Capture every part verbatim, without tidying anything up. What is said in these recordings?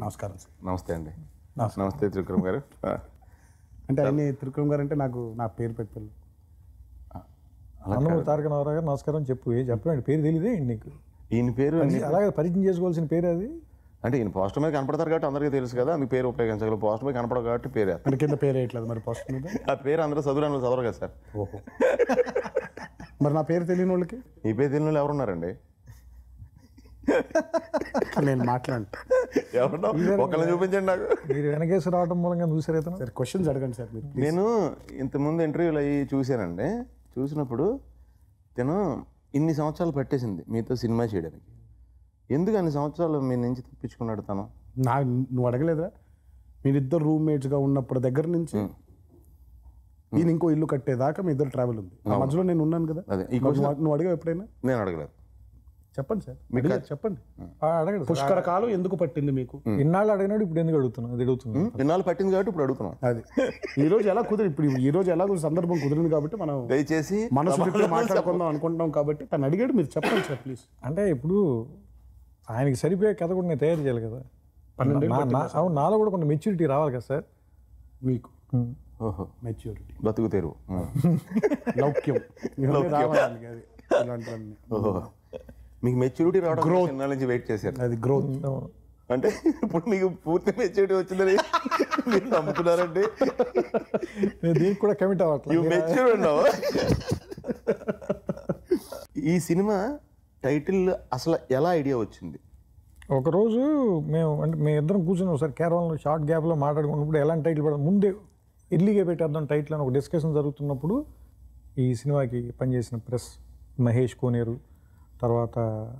నమస్కారం సార్. నమస్తే అండి. నమస్తే త్రివిక్రమ్ గారు. అంటే ఆయన త్రివిక్రమ్ గారు అంటే నాకు నా పేరు పెట్టారు. అన్నమూరి తారక రామారావు గారు నమస్కారం చెప్పు. ఏ చెప్పండి, పేరు తెలియదే నీకు? ఈయన పేరు అలాగే పరిచయం చేసుకోవాల్సిన పేరు అది. అంటే ఈయన పోస్టర్ మీద కనపడతారు కాబట్టి అందరికీ తెలుసు కదా, మీ పేరు ఉపయోగించగలరు. పోస్టర్ మీద కనపడదు కాబట్టి పేరు అంటే కింద పేరు వేయట్లేదు మరి పోస్టర్ మీద. ఆ పేరు అందరూ చదువురాను చదవరు కదా సార్. ఓహో, మరి నా పేరు తెలియని వాళ్ళకి ఈ పేరు తెలియని వాళ్ళు ఎవరున్నారండి? నేను మాట్లాడు ఎవరన్నా ఒకళ్ళని చూపించండి నాకు. మీరు వెనకేసి రావడం మూలంగా చూసారు అయితే. సార్ క్వశ్చన్స్ అడగండి సార్ మీరు. నేను ఇంతకుముందు ఇంటర్వ్యూలు అయ్యి చూశానండి. చూసినప్పుడు తను ఇన్ని సంవత్సరాలు పట్టేసింది మీతో సినిమా చేయడానికి. ఎందుకు అన్ని సంవత్సరాలు మీ నుంచి తప్పించుకున్నాడు తను? నా నువ్వు అడగలేదా? మీరిద్దరు రూమ్మేట్స్గా ఉన్నప్పుడు దగ్గర నుంచి ఈయన ఇంకో ఇల్లు కట్టేదాకా మీ ఇద్దరు ట్రావెల్ ఉంది. ఆ మధ్యలో నేను ఉన్నాను కదా. అదే ఈ క్వశ్చన్ నువ్వు అడిగావు ఎప్పుడైనా? నేను అడగలేదు. చెప్పండి సార్, చెప్పండి. అడగడు. పుష్కర కాలం ఎందుకు పట్టింది మీకు? ఇన్నాళ్ళు అడిగినాడు, ఇప్పుడు ఎందుకు అడుగుతున్నావు? అది అడుగుతున్నాను. ఇన్నాళ్ళు పట్టింది కాబట్టి ఇప్పుడు అడుగుతున్నాం. అది ఈ రోజు ఎలా కుదిరి ఇప్పుడు ఈ రోజు ఎలా సందర్భం కుదిరింది కాబట్టి మనం దయచేసి మనసు మాట్లాడుకుందాం అనుకుంటాం కాబట్టి తను అడిగాడు. మీరు చెప్పండి సార్ ప్లీజ్. అంటే ఇప్పుడు ఆయనకి సరిపోయే కథ కూడా నేను తయారు చేయాలి కదా. అవును, నాలో కూడా కొంత మెచ్యూరిటీ రావాలి కదా సార్ మీకు. ఓహో, మెచ్యూరిటీ, బతుకు తెరువు, లౌక్యం రావాలి అది. ఇలాంటివన్నీ ఓహో, మీకు మెచ్యూరిటీ రావడం గ్రోత్ నుంచి వెయిట్ చేశారు. అది గ్రోత్ అంటే ఇప్పుడు మీకు పూర్తి మెచ్యూరిటీ వచ్చిందని మీరు నమ్ముతున్నారండి? దీనికి కూడా కమిట్ అవ్వట్లేదు. మెచ్యూర్ ఉన్నావు. ఈ సినిమా టైటిల్ అసలు ఎలా ఐడియా వచ్చింది? ఒకరోజు మేము అంటే మేము ఇద్దరం కూర్చొని ఒకసారి కేరళలో షార్ట్ గ్యాప్లో మాట్లాడుకున్నప్పుడు ఎలాంటి టైటిల్ పడదు ముందే ఎర్లీగా పెట్టేద్దాం టైటిల్ అని ఒక డిస్కషన్ జరుగుతున్నప్పుడు ఈ సినిమాకి పనిచేసిన ప్రెస్ మహేష్ కోనేరు, తర్వాత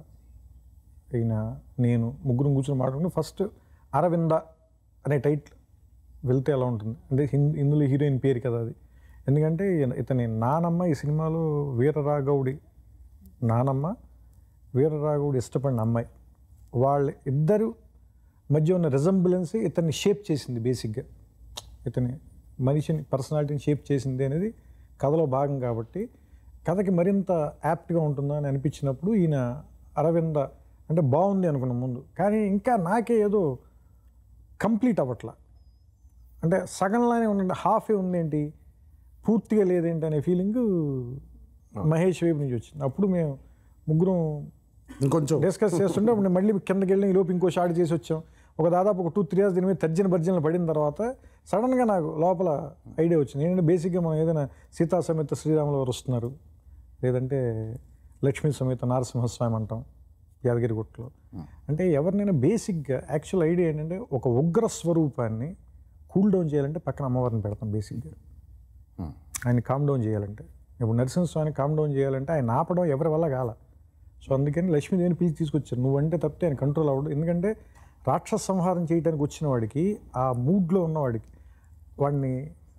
ఈయన నేను ముగ్గురు కూర్చొని మాట్లాడుకుంటే ఫస్ట్ అరవింద అనే టైటిల్ వెళ్తే ఎలా ఉంటుంది అంటే ఇందులో హీరోయిన్ పేరు కదా అది. ఎందుకంటే ఇతని నానమ్మ ఈ సినిమాలో వీరరాఘవుడి నానమ్మ, వీరరాఘవుడి ఇష్టపడిన అమ్మాయి, వాళ్ళ ఇద్దరు మధ్య ఉన్న రిజంబులెన్స్ ఇతన్ని షేప్ చేసింది. బేసిక్గా ఇతని మనిషిని పర్సనాలిటీని షేప్ చేసింది అనేది కథలో భాగం కాబట్టి కథకి మరింత యాప్ట్గా ఉంటుందా అని అనిపించినప్పుడు ఈయన అరవింద అంటే బాగుంది అనుకున్నాం ముందు. కానీ ఇంకా నాకే ఏదో కంప్లీట్ అవ్వట్లా, అంటే సగంలానే ఉందండి, హాఫే ఉందేంటి, పూర్తిగా లేదేంటి అనే ఫీలింగ్ మహేష్ వైపు నుంచి వచ్చింది. అప్పుడు మేము ముగ్గురం ఇంకొంచెం డిస్కస్ చేస్తుంటే అప్పుడు మళ్ళీ కిందకి వెళ్ళి లోపు ఇంకో షార్ట్ చేసి వచ్చాం. ఒక దాదాపు ఒక టూ త్రీ ఇయర్స్ దీని మీద తర్జన భర్జనలు పడిన తర్వాత సడన్గా నాకు లోపల ఐడియా వచ్చింది. ఏంటంటే బేసిక్గా మనం ఏదైనా సీతా సమేత శ్రీరాములు వారు వస్తున్నారు, లేదంటే లక్ష్మీ సమేత నరసింహస్వామి అంటాం యాదగిరిగుట్టలో. అంటే ఎవరినైనా బేసిక్గా యాక్చువల్ ఐడియా ఏంటంటే ఒక ఉగ్ర స్వరూపాన్ని కూల్ డౌన్ చేయాలంటే పక్కన అమ్మవారిని పెడతాం. బేసిక్గా ఆయన కామ్ డౌన్ చేయాలంటే, ఇప్పుడు నరసింహస్వామిని కామ్ డౌన్ చేయాలంటే ఆయన ఆపడం ఎవరి వల్ల కాల. సో అందుకని లక్ష్మీదేవిని పిలిచి తీసుకొచ్చారు. నువ్వంటే తప్పితే ఆయన కంట్రోల్ అవ్వడు. ఎందుకంటే రాక్షస సంహారం చేయడానికి వచ్చిన వాడికి ఆ మూడ్లో ఉన్నవాడికి వాడిని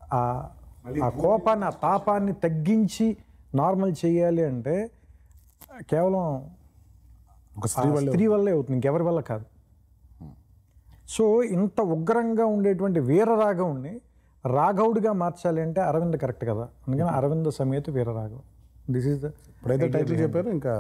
ఆ కోపాన్ని ఆ తాపాన్ని తగ్గించి నార్మల్ చేయాలి అంటే కేవలం ఒక స్త్రీ స్త్రీ వల్లే అవుతుంది, ఇంకెవరి వల్ల కాదు. సో ఇంత ఉగ్రంగా ఉండేటువంటి వీరరాఘవుని రాఘవుడిగా మార్చాలి అంటే అరవింద కరెక్ట్ కదా. అందుకని Aravinda Sametha Veeraraghav this is the ఇప్పుడైతే టైటిల్ చెప్పారు. ఇంకా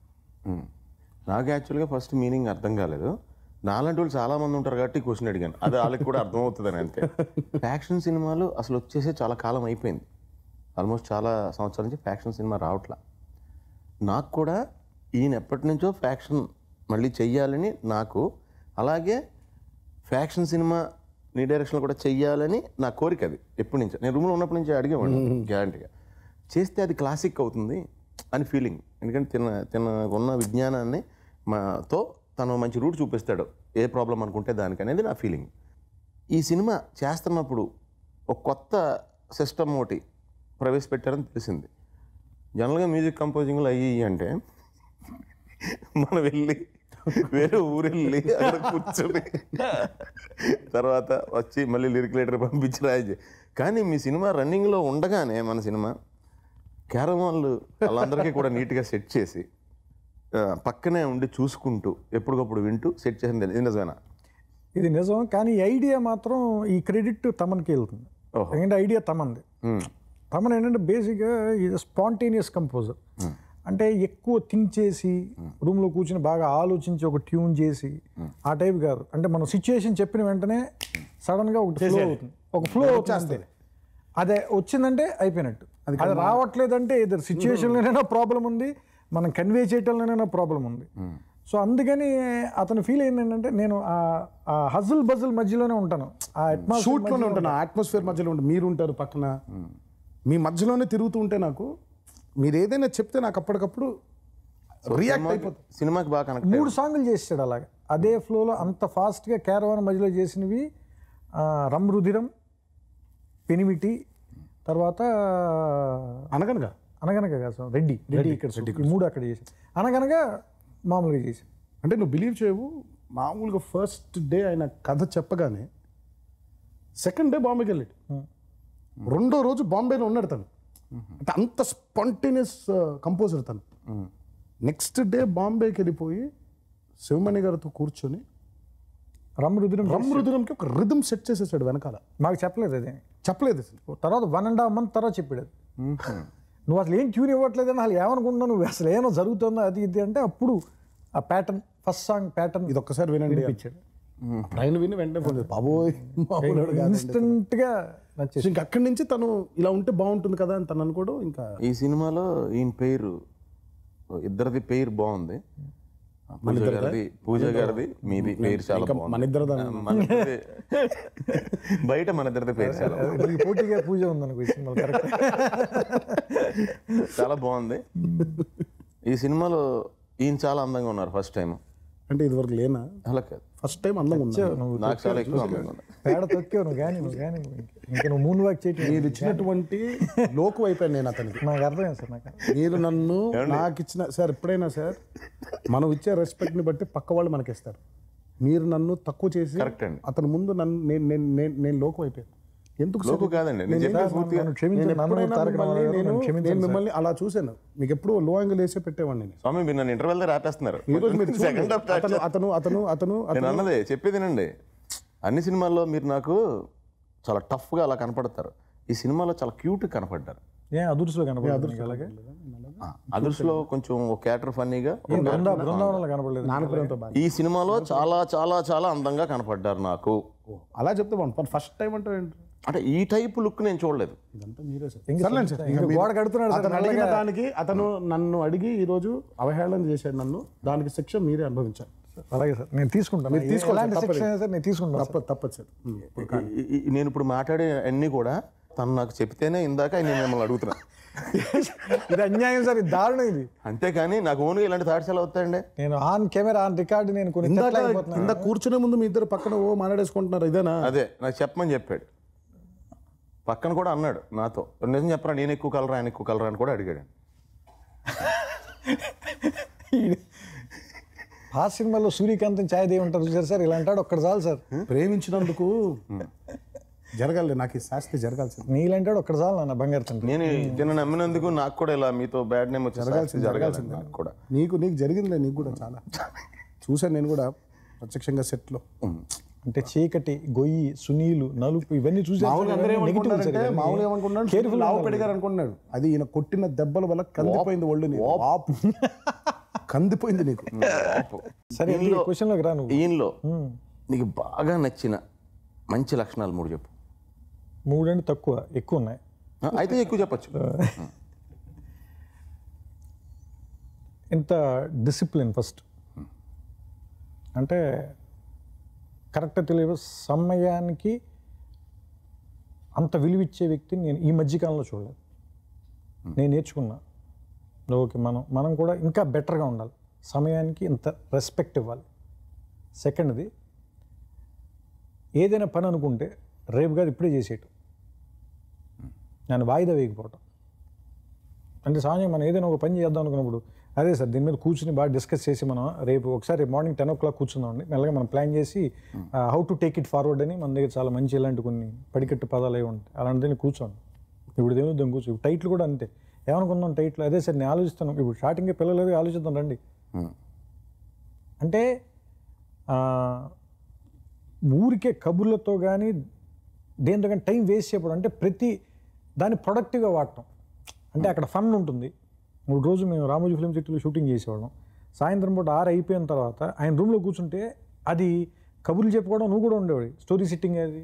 నాకు యాక్చువల్గా ఫస్ట్ మీనింగ్ అర్థం కాలేదు. నాలాంటి వాళ్ళు చాలా మంది ఉంటారు కాబట్టి క్వశ్చన్ అడిగాను, అది వాళ్ళకి కూడా అర్థమవుతుందని అంతే. ఫ్యాక్షన్ సినిమాలు అసలు వచ్చేసే చాలా కాలం అయిపోయింది, ఆల్మోస్ట్ చాలా సంవత్సరాల నుంచి ఫ్యాక్షన్ సినిమా రావట్లా. నాకు కూడా ఈయన ఎప్పటి నుంచో ఫ్యాక్షన్ మళ్ళీ చెయ్యాలని నాకు, అలాగే ఫ్యాక్షన్ సినిమా నీ డైరెక్షన్లో కూడా చెయ్యాలని నా కోరిక. అది ఎప్పటి నుంచో నేను రూమ్లో ఉన్నప్పటి నుంచి అడిగేవాడిని గ్యారంటీగా, చేస్తే అది క్లాసిక్ అవుతుంది అని ఫీలింగ్. ఎందుకంటే తిన తిన ఉన్న విజ్ఞానాన్ని మాతో తను మంచి రూట్ చూపిస్తాడు ఏ ప్రాబ్లం అనుకుంటే దానికి అనేది నా ఫీలింగ్. ఈ సినిమా చేస్తున్నప్పుడు ఒక కొత్త సిస్టమ్ ఒకటి ప్రవేశపెట్టారని తెలిసింది. జనరల్గా మ్యూజిక్ కంపోజింగ్లు అయ్యి అంటే మనం వెళ్ళి వేరే ఊరు వెళ్ళి అక్కడ కూర్చొని తర్వాత వచ్చి మళ్ళీ లిరిక్ లెటర్ పంపించి రాయి. కానీ మీ సినిమా రన్నింగ్లో ఉండగానే మన సినిమా క్యారవాన్లు వాళ్ళందరికీ కూడా నీట్గా సెట్ చేసి పక్కనే ఉండి చూసుకుంటూ ఎప్పటికప్పుడు వింటూ సెట్ చేసింది. ఇది నిజమేనా? ఇది నిజం, కానీ ఐడియా మాత్రం ఈ క్రెడిట్ తమన్కి వెళ్తుంది. ఎందుకంటే ఐడియా తమంది. తమన్ ఏంటంటే బేసిక్గా ఈజ్ స్పాంటేనియస్ కంపోజర్. అంటే ఎక్కువ థింక్ చేసి రూమ్లో కూర్చుని బాగా ఆలోచించి ఒక ట్యూన్ చేసి ఆ టైప్ కాదు. అంటే మనం సిచ్యుయేషన్ చెప్పిన వెంటనే సడన్గా ఒక ఫ్లో అవుతుంది, ఒక ఫ్లో వచ్చేస్తుంది. అదే వచ్చిందంటే అయిపోయినట్టు. అది రావట్లేదంటే ఇద్దరు సిచ్యువేషన్లోనైనా ప్రాబ్లం ఉంది, మనం కన్వే చేయటంలోనైనా ప్రాబ్లం ఉంది. సో అందుకని అతను ఫీల్ అయింది ఏంటంటే నేను ఆ హజల్ బజల్ మధ్యలోనే ఉంటాను, ఆ అట్మాస్ఫియర్ షూట్లోనే ఉంటాను, ఆ అట్మాస్ఫియర్ మధ్యలో ఉంటాను. మీరు ఉంటారు పక్కన, మీ మధ్యలోనే తిరుగుతూ ఉంటే నాకు మీరు ఏదైనా చెప్తే నాకు అప్పటికప్పుడు రియాక్ట్ అయిపోతుంది. సినిమాకి బాగా కనెక్ట్. మూడు సాంగులు చేసాడు అలాగే అదే ఫ్లోలో అంత ఫాస్ట్గా క్యారవాన్ మధ్యలో చేసినవి. రమ్ రుధిరం, పెనిమిటి, తర్వాత అనగనగా అనగనగా కాదు సార్ రెడ్డి రెడ్డి ఇక్కడ ఈ మూడు అక్కడ చేశాడు. అనగనగా మామూలుగా చేశాడు. అంటే నువ్వు బిలీవ్ చేయవు, మామూలుగా ఫస్ట్ డే ఆయన కథ చెప్పగానే సెకండ్ డే బాంబేకి వెళ్ళాడు, రెండో రోజు బాంబేలో ఉన్నాడు తను. అంటే అంత స్పాంటేనియస్ కంపోజర్ తను. నెక్స్ట్ డే బాంబేకి వెళ్ళిపోయి శివమణి గారితో కూర్చొని రమ్ రుధిరం రమ్ రుధిరంకి ఒక రిథమ్ సెట్ చేసేసాడు వెనకాల. మాకు చెప్పలేదు అదే, చెప్పలేదు అసలు. తర్వాత వన్ అండ్ హాఫ్ మంత్ తర్వాత చెప్పాడు అది. నువ్వు అసలు ఏం ట్యూన్ ఇవ్వట్లేదని అసలు ఏమనుకుంటున్నావు, నువ్వు అసలు ఏమో జరుగుతుందో అది ఇది అంటే అప్పుడు ఆ ప్యాటర్న్ ఫస్ట్ సాంగ్ ప్యాటర్న్ ఇది ఒక్కసారి వినండి వినిపించాడు. ఆయన విని వెంటనే ఫోన్ చేసి బాబోయ్ ఇన్స్టెంట్గా నచ్చేసి ఇంకా అక్కడి నుంచి తను ఇలా ఉంటే బాగుంటుంది కదా అని తను అనుకోవడం. ఇంకా ఈ సినిమాలో ఈయన పేరు ఇద్దరిది పేరు బాగుంది, పూజ గారిది పూజ గారిది మీది పేరు చాలా బాగుంది. మన ఇద్దరు మన ఇద్దరిది బయట మన ఇద్దరిది పేరు చాలా బాగుంది. పోటీగా పూజ ఉందనుకో ఈ సినిమా కరెక్ట్ చాలా బాగుంది. ఈ సినిమాలో ఈయన చాలా అందంగా ఉన్నారు ఫస్ట్ టైం. అంటే ఇదివరకు లేనా? అలా కాదు, ఫస్ట్ టైం అందంగా ఉన్నారు. నాకు చాలా ఎక్కువ అందంగా ఉన్నారు. పేడ తొక్కావు నువ్వు కానీ నువ్వు కానీ ఇంకా నువ్వు మూన్ వాక్ చేయటం మీరు ఇచ్చినటువంటి లోకు అయిపోయాను నేను అతనికి. నాకు అర్థమైంది సార్. నాకు మీరు నన్ను నాకు ఇచ్చిన సార్ ఎప్పుడైనా సార్ మనం ఇచ్చే రెస్పెక్ట్ని బట్టి పక్క వాళ్ళు మనకి ఇస్తారు. మీరు నన్ను తక్కువ చేసి కరెక్ట్ అండి. అతని ముందు నన్ను నేను నేను నేను నేను లోకు అయిపోయాను. ఎందుకు లోకు కాదండి, నేను చెప్పేది పూర్తిగా నన్ను క్షమించండి. నన్ను తారక రామారావు గారు నేను నన్ను నేను క్షమించండి సార్. మిమ్మల్ని అలా చూశాను. మీకు ఎప్పుడు లో యాంగిల్ వేసే పెట్టేవాడిని నేను. స్వామి మీరు నన్ను ఇంటర్వెల్ దగ్గర ఆపేస్తున్నారు. ఈ రోజు మీరు చూడండి. సెకండ్ హాఫ్ అతను అతను అతను అతను నేను అన్నదే చెప్పేదేనండి. అన్ని సినిమాల్లో మీరు నాకు చాలా టఫ్గా అలా కనపడతారు, ఈ సినిమాలో చాలా క్యూట్గా కనపడ్డారు. ఏ అదుర్సులో కనపడలేదు అలాగే అదుర్స్లో కొంచెం ఒక క్యారెక్టర్ ఫన్నీగా, బృందావనంలో కనపడలేదు. నానపురంతో బాగా ఈ సినిమాలో చాలా చాలా చాలా అందంగా కనపడ్డారు నాకు. అలా చెప్తే బాగుంది. ఫస్ట్ టైం అంటే ఏంటి? అంటే ఈ టైప్ లుక్ నేను చూడలేదు. ఇదంతా మీరే సార్. ఇంకా సర్లేండి సార్. ఇంకా గోడ కడుతున్నాడు సార్. అతను అడిగిన దానికి అతను నన్ను అడిగి ఈ రోజు అవహేళన చేశాడు నన్ను. దానికి శిక్ష మీరే అనుభవించారు. అలాగే సార్ నేను తీసుకుంటాను. మీరు తీసుకోండి ఎలాంటి సార్, శిక్షణ అయినా సరే నేను తీసుకుంటాను. తప్పదు తప్పదు సార్. ఈ- ఈ- నేను ఇప్పుడు మాట్లాడే అన్ని కూడా తను నాకు చెప్తేనే ఇందాక నేను మిమ్మల్ని అడుగుతున్నా. ఇది అన్యాయం సార్, ఇది దారుణం ఇది. అంతేకాని నాకు ఓన్గా ఇలాంటి థాట్స్ ఎలా వస్తాయండి? నేను ఆన్ కెమెరా ఆన్ రికార్డ్ నేను కొన్ని ఇందాక తిట్టలేకపోతున్నాను. ఇందాక కూర్చునే ముందు మీ ఇద్దరు పక్కన ఓ మాట్లాడేసుకుంటున్నారు. ఇదేనా? అదే నాకు చెప్పమని చెప్పాడు. పక్కన కూడా అన్నాడు నాతో, నిజం చెప్పరా నేను ఎక్కువ కలరా ఆయన ఎక్కువ కలరా అని కూడా అడిగాడు. ఆ సినిమాలో సూర్యకాంతం ఛాయదేవి ఉంటారు చూసారు సార్, ఇలా అంటాడు ఒక్కడు చాలు సార్. ప్రేమించినందుకు జరగాలి, నాకు ఈ శాస్త్రి జరగాల్సింది. నీళ్ళంటాడు ఒక్కడు చాలు నాన్న బంగారు తండ్రి. నేను దీన్ని నమ్మినందుకు నాకు కూడా ఇలా మీతో బ్యాడ్ నేమ్ వచ్చి జరగాల్సింది నాకు కూడా. నీకు నీకు జరిగిందిలే, నీకు కూడా చాలా చూసాను నేను కూడా ప్రత్యక్షంగా సెట్లో. అంటే చీకటి, గొయ్యి, సునీలు, నలుపు ఇవన్నీ చూసి మామూలుగా అందరూ ఏమనుకుంటున్నారంటే మామూలుగా ఏమనుకుంటున్నాడు కేర్ఫుల్ లావు పెడిగారు అనుకుంటున్నాడు. అది ఈయన కొట్టిన దెబ్బల వల్ల కందిపోయింది ఒళ్ళు, నీకు వాపు కందిపోయింది నీకు. సరే క్వశ్చన్ లోకి రా నువ్వు. ఈయనలో నీకు బాగా నచ్చిన మంచి లక్షణాలు మూడు చెప్పు. మూడు అంటే తక్కువ, ఎక్కువ ఉన్నాయి. ఆ, అయితే ఎక్కువ చెప్పచ్చు. ఇంత డిసిప్లిన్ ఫస్ట్, అంటే కరెక్ట్గా తెలియదు సమయానికి అంత విలువిచ్చే వ్యక్తిని నేను ఈ మధ్యకాలంలో చూడలేదు. నేను నేర్చుకున్నా ఓకే మనం మనం కూడా ఇంకా బెటర్గా ఉండాలి, సమయానికి ఇంత రెస్పెక్ట్ ఇవ్వాలి. సెకండ్ది ఏదైనా పని అనుకుంటే రేపు కాదు ఇప్పుడే చేసేయటం, నేను వాయిదా వేయకపోవటం. అంటే సామాన్యంగా మనం ఏదైనా ఒక పని చేద్దాం అనుకున్నప్పుడు అదే సార్ దీని మీద కూర్చుని బాగా డిస్కస్ చేసి మనం రేపు ఒకసారి మార్నింగ్ టెన్ ఓ క్లాక్ కూర్చుందామండి, మెల్లగా మనం ప్లాన్ చేసి how to take it forward అని మన దగ్గర చాలా మంచి ఇలాంటి కొన్ని పడికట్టు పదాలు అవి ఉంటాయి. అలాంటిది కూర్చోండి. ఇప్పుడు దేని దాన్ని కూర్చో. టైట్లు కూడా అంతే, ఏమనుకున్నాం టైట్లు అదే సార్ నేను ఆలోచిస్తాను. ఇప్పుడు స్టార్టింగే పిల్లలు ఆలోచిద్దాం రండి అంటే ఊరికే కబుర్లతో కానీ దేంతో కానీ టైం వేస్ట్ చేయడం. అంటే ప్రతి దాన్ని ప్రొడక్టివ్గా వాడటం. అంటే అక్కడ ఫన్ ఉంటుంది, ఒక రోజు మేము రామోజీ ఫిల్మ్ సిటీలో షూటింగ్ చేసేవాళ్ళం. సాయంత్రం పూట ఆరు అయిపోయిన తర్వాత ఆయన రూమ్లో కూర్చుంటే అది కబుర్లు చెప్పుకోవడం, నువ్వు కూడా ఉండేవాడి స్టోరీ సిట్టింగ్, అది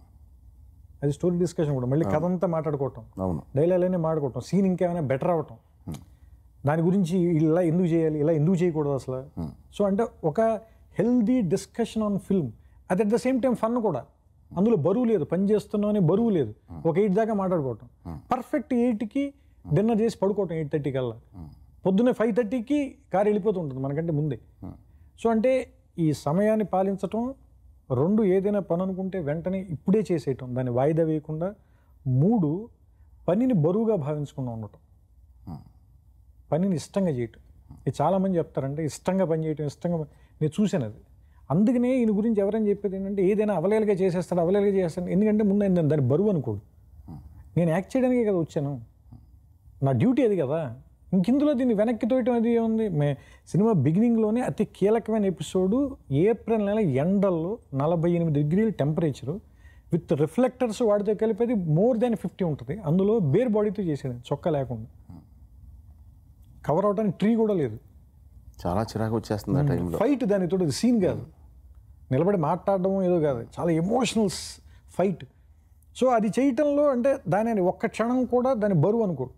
అది స్టోరీ డిస్కషన్ కూడా, మళ్ళీ కథ అంతా మాట్లాడుకోవటం, డైలాగ్లనే మాట్లాడుకోవటం, సీన్ ఇంకేమైనా బెటర్ అవ్వటం, దాని గురించి ఇలా ఎందుకు చేయాలి, ఇలా ఎందుకు చేయకూడదు అసలు. సో అంటే ఒక హెల్దీ డిస్కషన్ ఆన్ ఫిల్మ్, అది at the same time fun కూడా. అందులో బరువు లేదు, పని చేస్తున్నాం అనే బరువు లేదు. ఒక ఎయిట్ దాకా మాట్లాడుకోవటం, పర్ఫెక్ట్ ఎయిట్కి డిన్నర్ చేసి పడుకోవటం, ఎయిట్ థర్టీ కల్లా. పొద్దున్నే ఫైవ్ థర్టీకి కారు వెళ్ళిపోతూ ఉంటుంది మనకంటే ముందే. సో అంటే ఈ సమయాన్ని పాలించటం, రెండు ఏదైనా పని అనుకుంటే వెంటనే ఇప్పుడే చేసేయటం, దాన్ని వాయిదా వేయకుండా. మూడు, పనిని బరువుగా భావించకుండా ఉండటం, పనిని ఇష్టంగా చేయటం. ఇది చాలామంది చెప్తారంటే ఇష్టంగా పని చేయటం, ఇష్టంగా నేను చూశాను అది. అందుకనే ఈయన గురించి ఎవరైనా చెప్పేది ఏంటంటే ఏదైనా అవలేలుగా చేసేస్తాడు, అవలేలుగా చేస్తాడు. ఎందుకంటే ముందు ఆయన దాన్ని బరువు అనుకోడు. నేను యాక్ట్ చేయడానికే కదా వచ్చాను, నా డ్యూటీ అది కదా. ఇంకిందులో దీన్ని వెనక్కి తోయటం అది ఏముంది. మే సినిమా బిగినింగ్లోనే అతి కీలకమైన ఎపిసోడు, ఏప్రిల్ నెల ఎండల్లో నలభై ఎనిమిది డిగ్రీల టెంపరేచరు విత్ రిఫ్లెక్టర్స్ వాడితో కలిపేది మోర్ దాన్ ఫిఫ్టీ ఉంటుంది. అందులో బేర్ బాడీతో చేసేది, చొక్కా లేకుండా. కవర్ అవడానికి ట్రీ కూడా లేదు. చాలా చిరాకు వచ్చేస్తుంది ఆ టైంలో. ఫైట్ దాని తోటి సీన్ కాదు, నిలబడి మాట్లాడడం ఏదో కాదు, చాలా ఎమోషనల్ ఫైట్. సో అది చేయటంలో అంటే దాని ఒక్క క్షణం కూడా దాని బరువు అనుకోడు.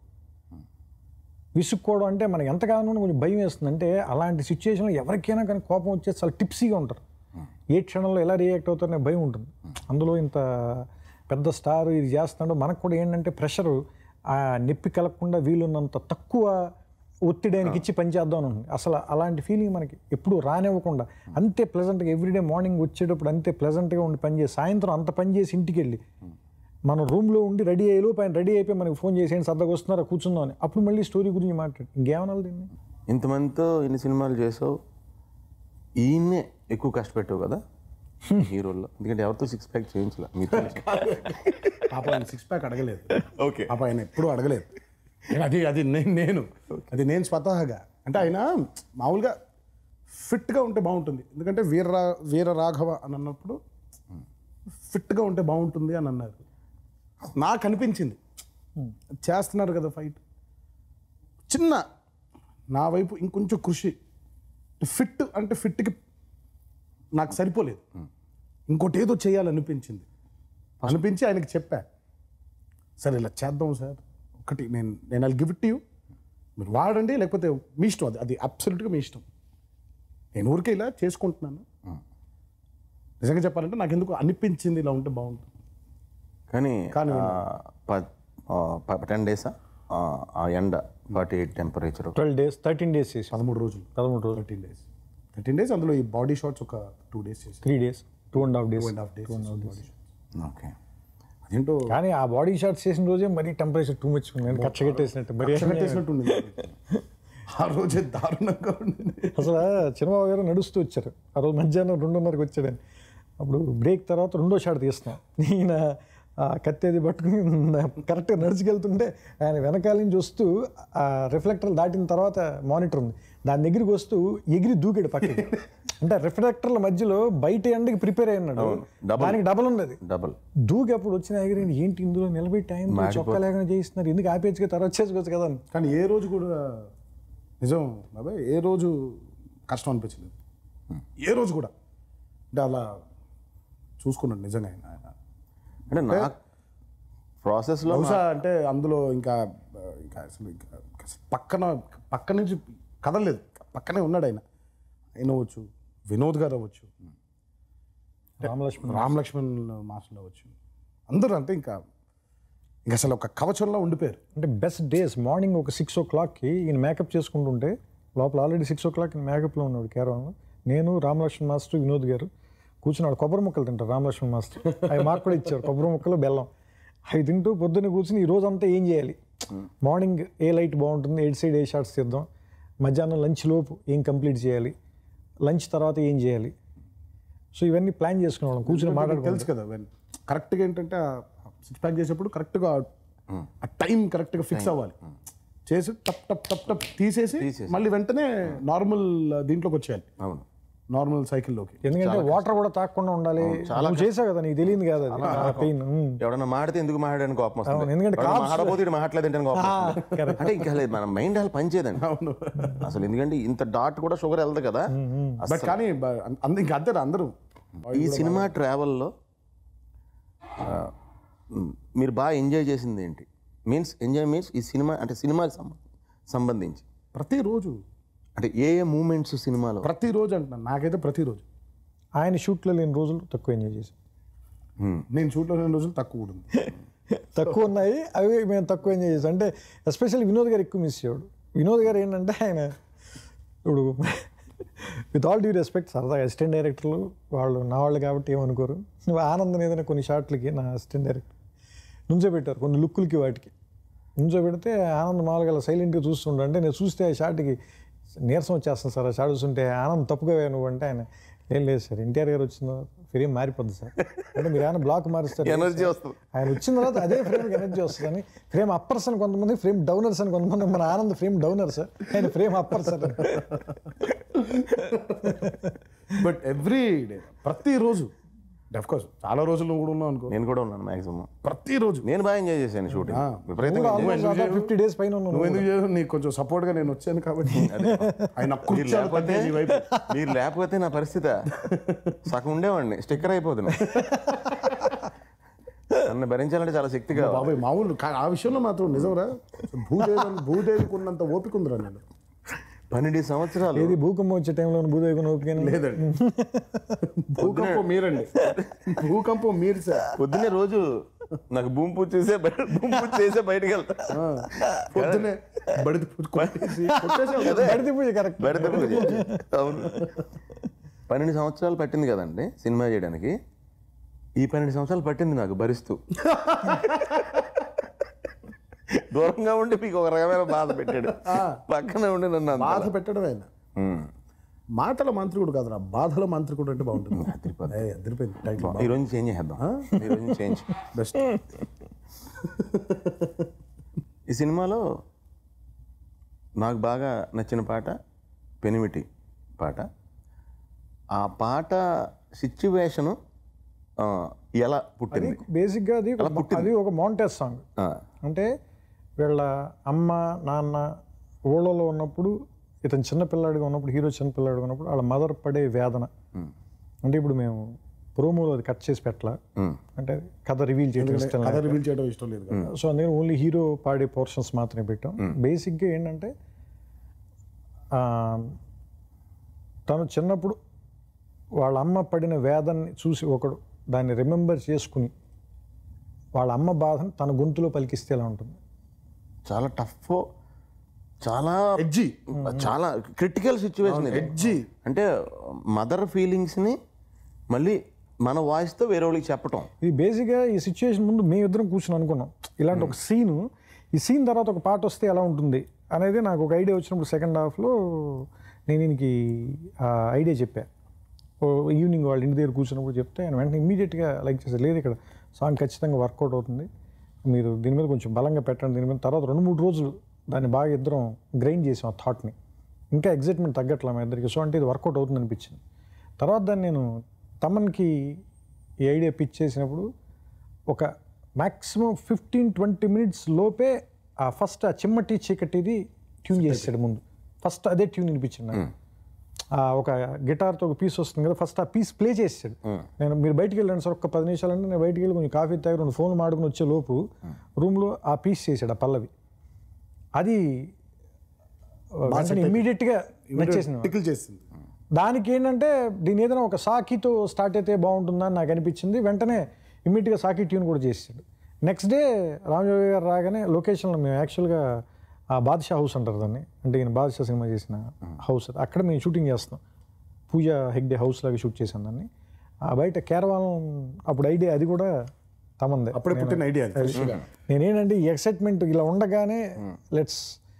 విసుక్కోవడం అంటే మనకి ఎంతగానో కొంచెం భయం వేస్తుంది. అంటే అలాంటి సిచ్యువేషన్లో ఎవరికైనా కానీ కోపం వచ్చేసి చాలా టిప్సీగా ఉంటారు. ఏ క్షణంలో ఎలా రియాక్ట్ అవుతారనే భయం ఉంటుంది. అందులో ఇంత పెద్ద స్టార్ ఇది చేస్తున్నాడు, మనకు కూడా ఏంటంటే ప్రెషరు, ఆ నొప్పి కలగకుండా వీలున్నంత తక్కువ ఒత్తిడి ఆయనకి ఇచ్చి పనిచేద్దాం అని ఉంది. అసలు అలాంటి ఫీలింగ్ మనకి ఎప్పుడు రానివ్వకుండా అంతే ప్లెజెంట్గా ఎవ్రీడే మార్నింగ్ వచ్చేటప్పుడు అంతే ప్లెజెంట్గా ఉండి పనిచేసి, సాయంత్రం అంత పని చేసి ఇంటికి వెళ్ళి మన రూమ్లో ఉండి రెడీ అయ్యేలో పైన రెడీ అయిపోయి మనకి ఫోన్ చేసేయండి, సరదాగా వస్తున్నారా కూర్చుందాం అని. అప్పుడు మళ్ళీ స్టోరీ గురించి మాట్లాడు, ఇంకేమన్నా దీన్ని. ఇంతమందితో ఇన్ని సినిమాలు చేసావు, ఈయన్నే ఎక్కువ కష్టపెట్టావు కదా హీరోల్లో. ఎందుకంటే ఎవరితో సిక్స్ ప్యాక్ చేయించలే మీరు. పాప ఆయన సిక్స్ ప్యాక్ అడగలేదు. ఓకే, పాప ఆయన ఎప్పుడూ అడగలేదు. అది అది నేను నేను అది నేను స్వతహాగా అంటే ఆయన మామూలుగా ఫిట్గా ఉంటే బాగుంటుంది. ఎందుకంటే వీర వీర రాఘవ అని అన్నప్పుడు ఫిట్గా ఉంటే బాగుంటుంది అని అన్నారు. నాకు అనిపించింది చేస్తున్నారు కదా ఫైట్, చిన్న నా వైపు ఇంకొంచెం కృషి. ఫిట్ అంటే ఫిట్కి నాకు సరిపోలేదు, ఇంకోటి ఏదో చేయాలనిపించింది. అనిపించి ఆయనకి చెప్పా, సరే ఇలా చేద్దాం సార్, ఒకటి నేను నేను అది గివ్ ఇట్ టు యూ, మీరు వాడండి, లేకపోతే మీ ఇష్టం, అది అది అబ్సల్యూట్గా మీ ఇష్టం. నేను ఊరికే ఇలా చేసుకుంటున్నాను. నిజంగా చెప్పాలంటే నాకు ఎందుకు అనిపించింది ఇలా ఉంటే బాగుంటుంది. కానీ కానీ టెన్ డేసా ఆ ఎండ, forty eight temperature, twelve days thirteen days చేసి పదమూడు రోజులు పదమూడు రోజులు థర్టీన్ డేస్ థర్టీన్ డేస్ అందులో ఈ బాడీ షాట్స్ ఒక టూ డేస్ చేసి, three days two and half days two and half days body shots. Okay. అదేంటో కానీ ఆ బాడీ షాట్స్ చేసిన రోజే మరీ టెంపరేచర్ టూ మచ్ ఉంది, కచ్చగట్టేసినట్టు మరీ కట్టేసినట్టు ఉండింది ఆ రోజే, దారుణంగా ఉండింది. అసలు చిన్నబాబు గారు నడుస్తూ వచ్చారు ఆ రోజు మధ్యాహ్నం రెండున్నరకు వచ్చాడని. అప్పుడు బ్రేక్ తర్వాత రెండో షాట్ తీస్తున్నాం, ఈయన కత్తేది పట్టుకుని కరెక్ట్గా నడుచుకెళ్తుంటే ఆయన వెనకాల నుంచి వస్తూ ఆ రిఫ్లెక్టర్లు దాటిన తర్వాత మానిటర్ ఉంది దాని దగ్గరికి వస్తూ ఎగిరి దూకాడు పక్కకి. అంటే రిఫ్లెక్టర్ల మధ్యలో బయట ఎండకి ప్రిపేర్ అయినాడు, దానికి డబల్ ఉన్నది. డబల్ దూకి అప్పుడు వచ్చిన ఎగిరి ఏంటి ఇందులో నిలబెట్టి ఆయన చొక్కా లేకుండా చేయిస్తున్నారు, ఎందుకు ఆపేచ్చుగా తర్వాత చేసుకోవచ్చు కదా అని. కానీ ఏ రోజు కూడా నిజం బాబాయ్, ఏ రోజు కష్టం అనిపించలేదు, ఏ రోజు కూడా. అంటే అలా చూసుకున్నాడు నిజంగా ఆయన. అంటే నా ప్రాసెస్లో బహుశా అంటే అందులో ఇంకా ఇంకా అసలు ఇంకా పక్కన పక్క నుంచి కదలలేదు, పక్కనే ఉన్నాడు ఆయన. ఆయన అవ్వచ్చు, వినోద్ గారు అవ్వచ్చు, రామ్ లక్ష్మణ్ రామ్ లక్ష్మణ్ మాస్టర్లు అవ్వచ్చు, అందరూ అంటే ఇంకా ఇంకా అసలు ఒక కవచంలో ఉండిపోయారు. అంటే బెస్ట్ డేస్ మార్నింగ్ ఒక సిక్స్ ఓ క్లాక్కి ఈయన మేకప్ చేసుకుంటుంటే లోపల ఆల్రెడీ సిక్స్ ఓ క్లాక్ మేకప్లో ఉన్నాడు కేరళలో. నేను రామ్ లక్ష్మణ్ మాస్టర్ వినోద్ గారు కూర్చున్నాడు, కొబ్బరి ముక్కలు తింటారు రామ్ లక్ష్మణ్ మాస్టర్, అవి మాకు కూడా ఇచ్చారు కొబ్బరి ముక్కలు బెల్లం. అవి తింటూ పొద్దున్న కూర్చుని ఈ రోజు అంతా ఏం చేయాలి, మార్నింగ్ ఏ లైట్ బాగుంటుంది, ఎయిట్ సైడ్ ఏ షాట్స్ తీద్దాం, మధ్యాహ్నం లంచ్ లోపు ఏం కంప్లీట్ చేయాలి, లంచ్ తర్వాత ఏం చేయాలి. సో ఇవన్నీ ప్లాన్ చేసుకునేవాళ్ళం కూర్చొని మాట్లాడుకో. తెలుసు కదా కరెక్ట్గా ఏంటంటే సిక్స్ ప్యాక్ చేసేప్పుడు కరెక్ట్గా ఆ టైం కరెక్ట్గా ఫిక్స్ అవ్వాలి, చేసి టప్ టప్ టప్ టప్ తీసేసి మళ్ళీ వెంటనే నార్మల్ దీంట్లోకి వచ్చేయాలి. అవును, నార్మల్ సైకిల్లోకి. ఎందుకంటే వాటర్ కూడా తాగకుండా ఉండాలి. నువ్వు చేసావు కదా, నీకు తెలియదు కదా అది పెయిన్. ఎవడన్నా మాడితే ఎందుకు మాట్లాడని కోపం వస్తుంది, ఎందుకంటే మాడపోతే మాట్లాడలేదు కోపం వస్తుంది. అంటే ఇంకా లేదు, మన మైండ్ అలా పనిచేయదండి అసలు. ఎందుకంటే ఇంత డాట్ కూడా షుగర్ వెళ్దు కదా. బట్ కానీ ఇంకా అంతే అందరూ. ఈ సినిమా ట్రావెల్లో మీరు బాగా ఎంజాయ్ చేసింది ఏంటి? మీన్స్ ఎంజాయ్ మీన్స్ ఈ సినిమా అంటే సినిమాకి సంబంధించి ప్రతిరోజు అంటే ఏ ఏ మూమెంట్స్ సినిమాలో? ప్రతిరోజు అంటున్నాను, నాకైతే ప్రతిరోజు. ఆయన షూట్లో లేని రోజులు తక్కువ ఎంజాయ్ చేసాం. నేను షూట్లో లేని రోజులు తక్కువ ఉంది. తక్కువ ఉన్నాయి, అవి మేము తక్కువ ఎంజాయ్ చేసాం. అంటే ఎస్పెషల్లీ వినోద్ గారు ఎక్కువ మిస్ అయ్యాడు. వినోద్ గారు ఏంటంటే ఆయన ఇప్పుడు విత్ ఆల్ డ్యూ రెస్పెక్ట్ సరదాగా అసిస్టెంట్ డైరెక్టర్లు వాళ్ళు నా వాళ్ళు కాబట్టి ఏమనుకోరు. నువ్వు ఆనందం ఏదైనా కొన్ని షాట్లకి నా అసిస్టెంట్ డైరెక్టర్ నుంచో పెట్టారు, కొన్ని లుక్కులకి వాటికి నుంచో పెడితే ఆనంద్ మామూలుగా సైలెంట్గా చూస్తుండే. అంటే నేను చూస్తే ఆ షాట్కి నీరసం వచ్చేస్తాను సార్, ఆ షాట్ చూస్తుంటే ఆనంద్ తప్పుగా నువ్వు అంటే ఆయన ఏం లేదు సార్, ఎన్టీఆర్ గారు వచ్చిన ఫ్రేమ్ మారిపోద్ది సార్ అంటే మీరు ఆయన బ్లాక్ మారుస్తారు, ఎనర్జీ వస్తుంది. ఆయన వచ్చిన తర్వాత అదే ఫ్రేమ్కి ఎనర్జీ వస్తుంది అని. ఫ్రేమ్ అప్పర్స్ అని కొంతమంది, ఫ్రేమ్ డౌనర్స్ అని కొంతమంది. మన ఆనంద్ ఫ్రేమ్ డౌనర్ సార్, ఆయన frame upper sir. But every day ప్రతిరోజు అఫ్ కోర్స్ చాలా రోజులు నువ్వు కూడా ఉన్నావు అనుకో. నేను కూడా ఉన్నాను మ్యాక్సిమం ప్రతిరోజు. ప్రతిరోజు నేను బాగా ఎంజాయ్ చేశాను షూటింగ్ విపరీతంగా. ఫిఫ్టీ డేస్ పైన నువ్వు ఎందుకు చేయవు? నీకు కొంచెం సపోర్ట్గా నేను వచ్చాను కాబట్టి. ఆయన మీరు లేకపోతే మీరు లేకపోతే నా పరిస్థితి సగం ఉండేవాడిని, స్టిక్కర్ అయిపోతున్నాను. నన్ను భరించాలంటే చాలా శక్తి కావాలి బాబాయ్. మామూలు ఆ విషయంలో మాత్రం నిజంరా, భూదేవి భూదేవికి ఉన్నంత ఓపిక ఉందిరా నేను. పన్నెండు సంవత్సరాలు ఏది భూకంపం వచ్చే టైంలో భూదేవి ఓపిక లేదండి. భూకంపం మీరండి, భూకంపం మీరు సార్. పొద్దున్నే రోజు నాకు భూమి పూజ చేసే భూమి పూజ చేసే బయటకు వెళ్తా. పొద్దున్నే బడిది పూజ బడిది పూజ కరెక్ట్ బడిది పూజ. అవును. పన్నెండు సంవత్సరాలు పట్టింది కదండి సినిమా చేయడానికి. ఈ పన్నెండు సంవత్సరాలు పట్టింది నాకు భరిస్తూ. దూరంగా ఉండి మీకు ఒక రకమైన బాధ పెట్టాడు, పక్కన ఉండి నన్ను బాధ పెట్టడం. ఆయన మాటల మంత్రికుడు కాదురా, బాధల మంత్రికుడు అంటే బాగుంటుంది. అదిరిపోయింది టైటిల్. ఈ రోజు చేంజ్ చేద్దాం, ఈ రోజు చేంజ్ బెస్ట్. ఈ సినిమాలో నాకు బాగా నచ్చిన పాట పెనిమిటి పాట. ఆ పాట సిచ్యువేషను ఎలా పుట్టింది? బేసిక్గా అది అది ఒక మౌంటేజ్ సాంగ్. అంటే వీళ్ళ అమ్మ నాన్న ఊళ్ళలో ఉన్నప్పుడు, ఇతను చిన్నపిల్లాడిగా ఉన్నప్పుడు, హీరో చిన్నపిల్లాడిగా ఉన్నప్పుడు వాళ్ళ మదర్ పడే వేదన. అంటే ఇప్పుడు మేము ప్రోమోలో అది కట్ చేసి పెట్టాల, అంటే కథ రివీల్ చేయడం ఇష్టం కథ రివీల్ చేయడం ఇష్టం లేదు. సో అందుకని ఓన్లీ హీరో పాడే పోర్షన్స్ మాత్రమే పెట్టాం. బేసిక్గా ఏంటంటే తను చిన్నప్పుడు వాళ్ళ అమ్మ పడిన వేదనని చూసి ఒకడు దాన్ని రిమెంబర్ చేసుకుని వాళ్ళ అమ్మ బాధను తన గొంతులో పలికిస్తే ఎలా ఉంటుంది. చాలా టఫ్, చాలా ఎడ్జీ, చాలా క్రిటికల్ సిచ్యువేషన్. ఎడ్జీ అంటే మదర్ ఫీలింగ్స్ని మళ్ళీ మన వాయిస్తో వేరే వాళ్ళకి చెప్పటం. ఇది బేసిక్గా ఈ సిచ్యువేషన్ ముందు మేము ఇద్దరం కూర్చొని అనుకున్నాం, ఇలాంటి ఒక సీను, ఈ సీన్ తర్వాత ఒక పాట వస్తే ఎలా ఉంటుంది అనేది నాకు ఒక ఐడియా వచ్చినప్పుడు సెకండ్ హాఫ్లో నేను దీనికి ఐడియా చెప్పా. ఈవినింగ్ వాళ్ళ ఇంటి దగ్గర కూర్చున్నప్పుడు చెప్తే ఆయన వెంటనే ఇమీడియట్గా లైక్ చేశారు, లేదు ఇక్కడ సాంగ్ ఖచ్చితంగా వర్కౌట్ అవుతుంది, మీరు దీని మీద కొంచెం బలంగా పెట్టండి దీని మీద. తర్వాత రెండు మూడు రోజులు దాన్ని బాగా ఇద్దరం గ్రైండ్ చేసాం ఆ థాట్ని, ఇంకా ఎగ్జైట్మెంట్ తగ్గట్లా మా ఇద్దరికి. సో అంటే ఇది వర్కౌట్ అవుతుంది అనిపించింది. తర్వాత దాన్ని నేను తమన్కి ఈ ఐడియా పిచ్ చేసినప్పుడు ఒక మ్యాక్సిమం ఫిఫ్టీన్ ట్వంటీ మినిట్స్ లోపే ఆ ఫస్ట్ ఆ చిమ్మటి చీకటిది ట్యూన్ చేసాడు ముందు. ఫస్ట్ అదే ట్యూన్ వినిపించింది నాకు. ఒక గిటార్తో ఒక పీస్ వస్తుంది కదా, ఫస్ట్ ఆ పీస్ ప్లే చేసాడు. నేను మీరు బయటికి వెళ్ళండి సార్ ఒక్క పది నిమిషాలు అంటే నేను బయటికి వెళ్ళి కొంచెం కాఫీ తాగి రెండు ఫోన్లు మాడుకుని వచ్చే లోపు రూమ్లో ఆ పీస్ చేసాడు ఆ పల్లవి. అది ఇమ్మీడియట్గా నచ్చేసింది. దానికి ఏంటంటే దీని ఏదైనా ఒక సాకితో స్టార్ట్ అయితే బాగుంటుందని నాకు అనిపించింది. వెంటనే ఇమ్మీడియట్గా సాకి ట్యూన్ కూడా చేసాడు. నెక్స్ట్ డే రామజోగి గారు రాగానే లొకేషన్లో మేము యాక్చువల్గా ఆ బాద్షా హౌస్ అంటారు దాన్ని, అంటే ఈయన బాద్షా సినిమా చేసిన హౌస్, అక్కడ మేము షూటింగ్ చేస్తాం. పూజ హెగ్డే హౌస్ లాగా షూట్ చేసాను దాన్ని. ఆ బయట కేరవాలం అప్పుడు ఐడియా అది కూడా తమందే, అప్పుడే పుట్టిన ఐడియా. నేనేంటంటే ఈ ఎక్సైట్మెంట్ ఇలా ఉండగానే let's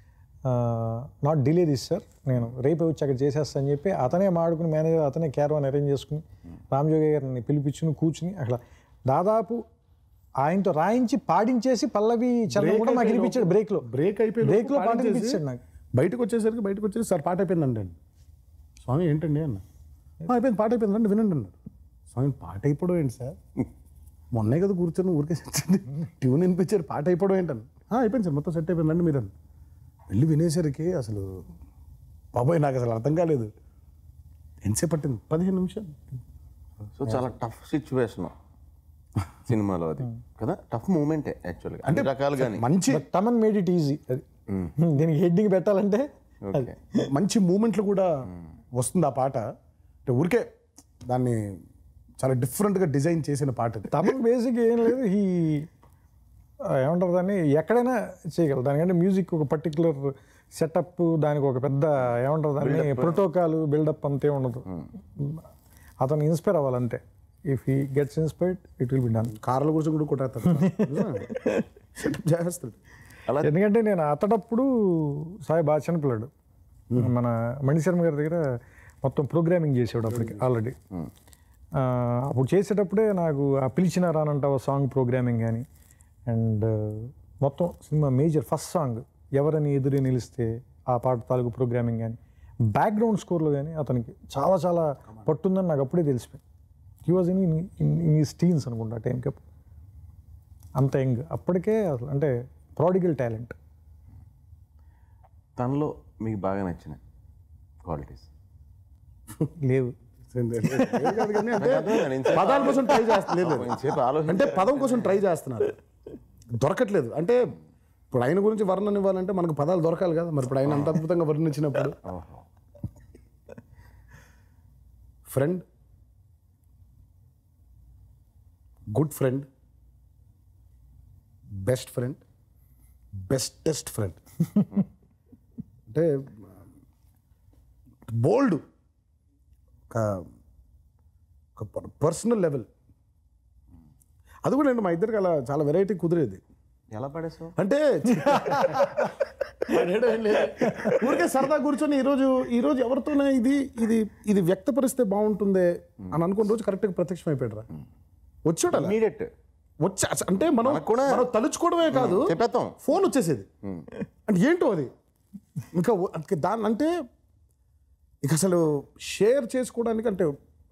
not delay this sir, నేను రేపు వచ్చి అక్కడ చేసేస్తా అని చెప్పి అతనే మాడుకుని మేనేజర్ అతనే క్యారవాన్ అరేంజ్ చేసుకుని రామజోగి గారిని పిలిపించుకుని కూర్చుని అక్కడ దాదాపు ఆయనతో రాయించి పాడించేసి పల్లవి చరణం కూడా మాకు వినిపించాడు. బ్రేక్లో బ్రేక్ అయిపోయి బ్రేక్లో పాట వినిపించాడు నాకు. బయటకు వచ్చేసరికి బయటకు వచ్చేసి సార్ పాట అయిపోయిందండి అండి. స్వామి ఏంటండి అన్న, "ఆ, అయిపోయింది పాట అయిపోయింది రండి వినండి అన్నారు. స్వామి పాట అయిపోవడం ఏంటి సార్, మొన్నే కదా కూర్చొని ఊరికే ట్యూన్ వినిపించారు పాట అయిపోవడం ఏంటని. "ఆ, అయిపోయింది సార్ మొత్తం సెట్ అయిపోయింది రండి మీరు అని." వెళ్ళి వినేసరికి అసలు బాబాయ్ నాకు అసలు అర్థం కాలేదు. ఎంతసేపు పట్టింది? పదిహేను నిమిషాలు. సో చాలా టఫ్ సిచ్యువేషన్ సినిమాలో అది కదా, టఫ్ మూమెంటే యాక్చువల్గా అంటే రకాలు కానీ. మంచి తమన్ మేడ్ ఇట్ ఈజీ. అది దీనికి హెడ్డింగ్ పెట్టాలంటే ఓకే, మంచి మూమెంట్లు కూడా వస్తుంది ఆ పాట. అంటే ఊరికే దాన్ని చాలా డిఫరెంట్గా డిజైన్ చేసిన పాట ఇది. తమన్ బేసిక్ ఏం లేదు, ఈ ఏమంటారు దాన్ని ఎక్కడైనా చేయగలరు. దానికంటే మ్యూజిక్ ఒక పర్టికులర్ సెటప్, దానికి ఒక పెద్ద ఏమంటారు దాన్ని ప్రోటోకాల్ బిల్డప్ అంతే ఉండదు. అతను ఇన్స్పైర్ అవ్వాలంతే. If he gets inspired it will be done. కార్ల గురించి కూడా కొట్టేస్తాడు చేస్తాడు. అలా ఎందుకంటే నేను అతడప్పుడు సాయి బాగా చిన్నపిల్లాడు. మన మణిశర్మ గారి దగ్గర మొత్తం ప్రోగ్రామింగ్ చేసేవాడు అప్పటికి ఆల్రెడీ. అప్పుడు చేసేటప్పుడే నాకు ఆ పిలిచిన రానంటావా సాంగ్ ప్రోగ్రామింగ్ కానీ, అండ్ మొత్తం సినిమా మేజర్ ఫస్ట్ సాంగ్ ఎవరని ఎదురు నిలిస్తే ఆ పాట తాలూకు ప్రోగ్రామింగ్ కానీ, బ్యాక్గ్రౌండ్ స్కోర్లో కానీ అతనికి చాలా చాలా పట్టుందని నాకు అప్పుడే తెలిసిపోయింది. హీ వాజ్ ఇన్ ఇన్ ఈ టీన్స్ అనుకుంటా టైంకి. అంత యంగ్ అప్పటికే అసలు అంటే ప్రాడిగల్ టాలెంట్. తనలో మీకు బాగా నచ్చిన క్వాలిటీస్ లేవు. పదాల కోసం ట్రై చేస్తలేదు, అంటే పదం కోసం ట్రై చేస్తున్నారు, దొరకట్లేదు. అంటే ఇప్పుడు ఆయన గురించి వర్ణన ఇవ్వాలంటే మనకు పదాలు దొరకాలి కదా. మరి ఇప్పుడు ఆయన అంత అద్భుతంగా వర్ణించినప్పుడు friend, good friend, best friend, bestest friend. అంటే బోల్డ్, ఒక పర్సనల్ లెవెల్. అది కూడా నేను మా ఇద్దరికి అలా చాలా వెరైటీ కుదిరేది. ఎలా పడేసావు అంటే ఊరికే సరదా కూర్చొని ఈరోజు ఈరోజు ఎవరితోనే ఇది ఇది ఇది వ్యక్తపరిస్తే బాగుంటుందే అని అనుకున్న రోజు కరెక్ట్గా ప్రత్యక్షం అయిపోయాడు రా. వచ్చాడు అలా ఇమీడియట్ వచ్చా. అంటే మనం కూడా మనం తలుచుకోవడమే కాదు, చెప్పేస్తాం, ఫోన్ వచ్చేసేది. అంటే ఏంటో అది ఇంకా దాన్ని అంటే ఇక అసలు షేర్ చేసుకోవడానికి అంటే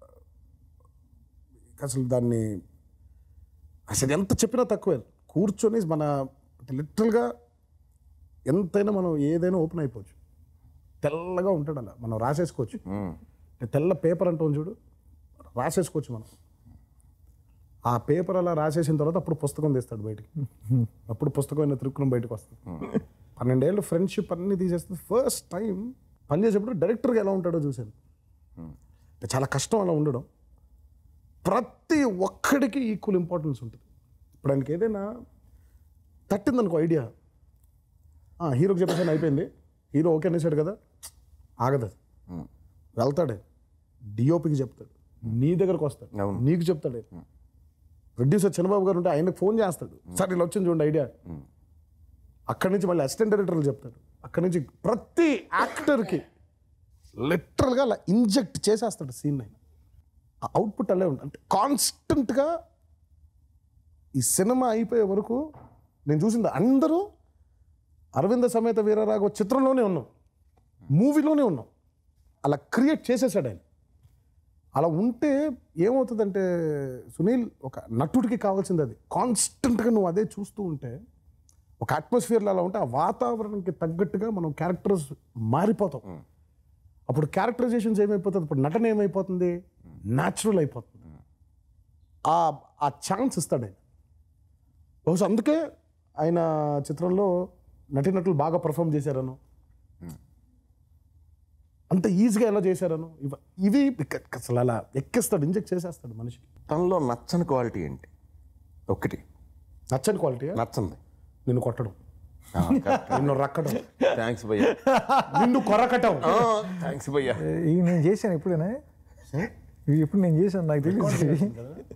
అసలు దాన్ని అసలు ఎంత చెప్పినా తక్కువే. కూర్చొని మన లిటరల్గా ఎంతైనా మనం ఏదైనా ఓపెన్ అయిపోవచ్చు. తెల్లగా ఉంటాడు అలా, మనం రాసేసుకోవచ్చు. తెల్ల పేపర్ అంటాం చూడు, రాసేసుకోవచ్చు మనం. ఆ పేపర్ అలా రాసేసిన తర్వాత అప్పుడు పుస్తకం తీస్తాడు బయటికి. అప్పుడు పుస్తకమైన త్రికులం బయటకు వస్తుంది. పన్నెండేళ్ళు ఫ్రెండ్షిప్ అన్నీ తీసేస్తుంది. ఫస్ట్ టైం పనిచేసేప్పుడు డైరెక్టర్గా ఎలా ఉంటాడో చూశాను. చాలా కష్టం అలా ఉండడం. ప్రతి ఒక్కడికి ఈక్వల్ ఇంపార్టెన్స్ ఉంటుంది. ఇప్పుడు ఆయనకి ఏదైనా తట్టిందనుకో ఐడియా, హీరోకి చెప్పేసాను అయిపోయింది, హీరో ఓకే అనేసాడు కదా, ఆగదు. వెళ్తాడే డిఓపికి చెప్తాడు, నీ దగ్గరకు వస్తాడు, నీకు చెప్తాడు. ప్రొడ్యూసర్ చంద్రబాబు గారు ఉంటే ఆయనకు ఫోన్ చేస్తాడు, సార్ ఇలా వచ్చింది చూడండి ఐడియా. అక్కడి నుంచి మళ్ళీ అసిస్టెంట్ డైరెక్టర్లు చెప్తాడు. అక్కడి నుంచి ప్రతి యాక్టర్కి లిటరల్గా అలా ఇంజెక్ట్ చేసేస్తాడు సీన్. అయినా ఆ అవుట్పుట్ అలా ఉంటుంది. అంటే కాన్స్టెంట్గా ఈ సినిమా అయిపోయే వరకు నేను చూసింది అందరూ అరవింద సమేత వీరరాఘవ చిత్రంలోనే ఉన్నాం, మూవీలోనే ఉన్నాం. అలా క్రియేట్ చేసేసాడు ఆయన. అలా ఉంటే ఏమవుతుందంటే సునీల్, ఒక నటుడికి కావాల్సింది అది. కాన్స్టెంట్గా నువ్వు అదే చూస్తూ ఉంటే ఒక అట్మాస్ఫియర్లో అలా ఉంటే ఆ వాతావరణానికి తగ్గట్టుగా మనం క్యారెక్టర్స్ మారిపోతాం. అప్పుడు క్యారెక్టరైజేషన్స్ ఏమైపోతుంది, ఇప్పుడు నటన ఏమైపోతుంది, న్యాచురల్ అయిపోతుంది. ఆ ఆ ఛాన్స్ ఇస్తాడు ఆయన. బహుశా అందుకే ఆయన చిత్రంలో నటినటులు బాగా పర్ఫామ్ చేశారను, అంత ఈజీగా ఎలా చేశారను, ఇవ ఇవి అసలు అలా ఎక్కిస్తాడు, ఇంజెక్ట్ చేసేస్తాడు మనిషికి. తనలో నచ్చని క్వాలిటీ ఏంటి? ఒకటి నచ్చని క్వాలిటీ నచ్చంది నిన్ను కొట్టడం, నిన్ను రక్కడం, థ్యాంక్స్ భయ్యా, నిన్ను కొరకటం. థ్యాంక్స్ భయ్యా. ఇవి నేను చేశాను ఎప్పుడైనా, ఇవి ఎప్పుడు నేను చేశాను నాకు తెలియదు.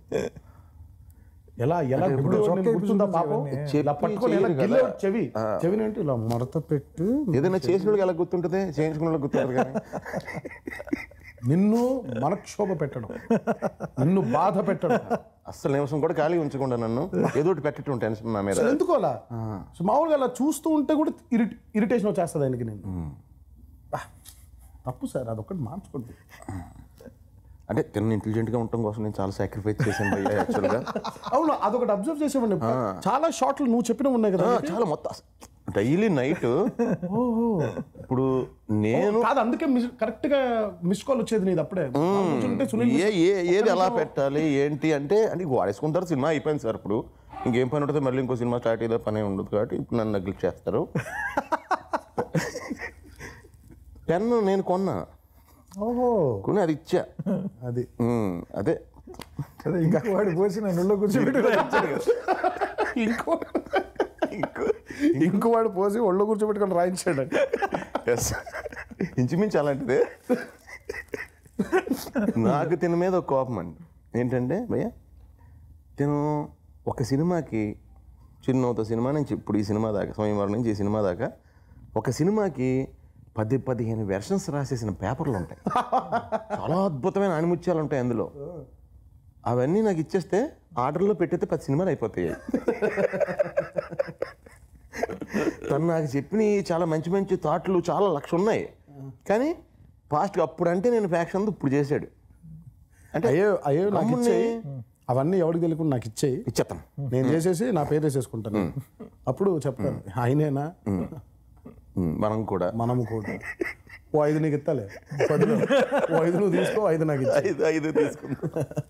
ఎలా ఎలా గుర్తుందా పాపం, ఇలా పట్టుకొని ఎలా గిల్లేవాడు చెవి, చెవిని అంటే ఇలా మడత పెట్టు. ఏదైనా చేసిన ఎలా గుర్తుంటుంది, చేయించుకున్న గుర్తుంటుంది. కానీ నిన్ను మనక్షోభ పెట్టడం, నిన్ను బాధ పెట్టడం, అస్సలు నిమిషం కూడా ఖాళీ ఉంచకుండా నన్ను ఏదో ఒకటి పెట్టడం టెన్షన్ నా మీద. ఎందుకు అలా మామూలుగా అలా చూస్తూ ఉంటే కూడా ఇరిట్ ఇరిటేషన్ వచ్చేస్తుంది ఆయనకి. నేను తప్పు సార్, అదొక్కటి మార్చుకోండి. అంటే తిన్న ఇంటెలిజెంట్గా ఉండటం కోసం నేను చాలా సాక్రిఫైస్ చేశాను భయ్యా యాక్చువల్గా. అవును, అదొకటి అబ్జర్వ్ చేసేవాడిని. చాలా షార్ట్లు నువ్వు చెప్పినవి ఉన్నాయి కదా, చాలా మొత్తం డైలీ నైట్. ఇప్పుడు నేను కాదు అందుకే కరెక్ట్ గా మిస్ కాల్ వచ్చేది నీది అప్పుడే. ఏ ఏ- ఏది ఎలా పెట్టాలి ఏంటి అంటే అంటే వాడేసుకుంటారు, సినిమా అయిపోయింది సార్, ఇప్పుడు ఇంకేం పని ఉంటుంది, మళ్ళీ ఇంకో సినిమా స్టార్ట్ అయ్యే పని ఉండదు కాబట్టి ఇప్పుడు నన్ను నెగ్లెక్ట్ చేస్తారు. పెన్ను నేను కొన్నా, ఓహో కొని అది ఇచ్చా, అది ఉమ్, అదే అదే ఇంకా వాడు పోసి నా నుళ్ళో కూర్చోబెట్టి ఇంకో ఇంకో వాడు పోసి ఒళ్ళో కూర్చోబెట్టుకొని రాయించాడు. ఎస్, ఇంచుమించు అలాంటిదే. నాకు తిన మీద ఒక కోపం అండి. ఏంటంటే భయ్య తిను ఒక సినిమాకి చిన్నోత సినిమా నుంచి ఇప్పుడు ఈ సినిమా దాకా, స్వయంవరం నుంచి ఈ సినిమా దాకా ఒక సినిమాకి పది పదిహేను వెర్షన్స్ రాసేసిన పేపర్లు ఉంటాయి. చాలా అద్భుతమైన ఆణిముత్యాలు ఉంటాయి అందులో. అవన్నీ నాకు ఇచ్చేస్తే ఆర్డర్లో పెట్టేస్తే పది సినిమాలు అయిపోతాయి. తను నాకు చెప్పిన చాలా మంచి మంచి థాట్లు చాలా లక్ష ఉన్నాయి, కానీ ఫాస్ట్గా అప్పుడు అంటే నేను ఫ్యాక్షన్ ఇప్పుడు చేశాడు అంటే అయ్యో అయ్యో నాకు ఇచ్చేయి, అవన్నీ ఎవరికి తెలియకుండా నాకు ఇచ్చేయి, ఇచ్చేస్తాను, నేను చేసేసి నా పేరు వేసేసుకుంటాను. అప్పుడు చెప్తాను ఆయనేనా మనం కూడా మనము కూడా ఓ ఐదు నీకు ఇస్తాలే, పదిలో ఓ ఐదు నువ్వు తీసుకో, ఐదు నాకు ఇచ్చే. ఐదు ఐదు తీసుకుంటా.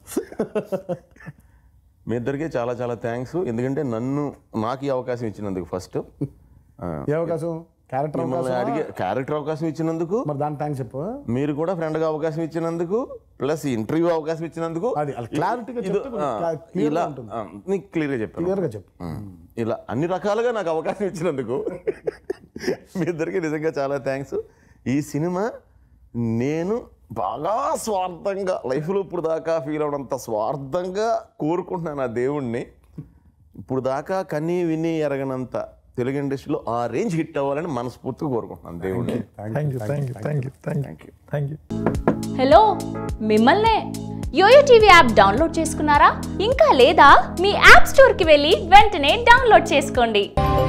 మీ ఇద్దరికి చాలా చాలా థ్యాంక్స్. ఎందుకంటే నన్ను నాకు ఈ అవకాశం ఇచ్చినందుకు ఫస్ట్ ఏ అవకాశం? క్యారెక్టర్ అవకాశం అడిగే క్యారెక్టర్ అవకాశం ఇచ్చినందుకు, మరి దాని థ్యాంక్స్ చెప్పు. మీరు కూడా ఫ్రెండ్గా అవకాశం ఇచ్చినందుకు, ప్లస్ ఇంటర్వ్యూ అవకాశం ఇచ్చినందుకు. అది క్లారిటీగా ఇది- ఆ, ఇలా ఆ, నీకు క్లియర్గా చెప్పాను. క్లియర్గా చెప్పు. ఇలా అన్ని రకాలుగా నాకు అవకాశం ఇచ్చినందుకు మీ ఇద్దరికి నిజంగా చాలా థ్యాంక్స్. ఈ సినిమా నేను బాగా స్వార్థంగా లైఫ్లో ఇప్పుడు దాకా ఫీల్ అవడంత స్వార్థంగా కోరుకుంటున్నాను ఆ దేవుణ్ణి. ఇప్పుడు దాకా కన్నీ విని ఎరగనంత తెలుగు ఇండస్ట్రీలో ఆ రేంజ్ హిట్ అవ్వాలని మనస్ఫూర్తిగా కోరుకుంటున్నాను దేవుణ్ణి. Thank you thank you thank you thank you thank you. Hello, మిమ్మల్నే యోయో టీవీ యాప్ డౌన్లోడ్ చేసుకున్నారా? ఇంకా లేదా? మీ యాప్ స్టోర్కి వెళ్ళి వెంటనే డౌన్లోడ్ చేసుకోండి.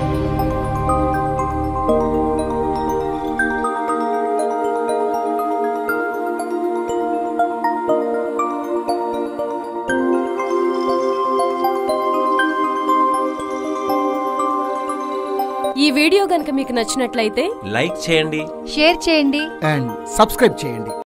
ఈ వీడియో గనుక మీకు నచ్చినట్లయితే లైక్ చేయండి, షేర్ చేయండి అండ్ సబ్స్క్రైబ్ చేయండి.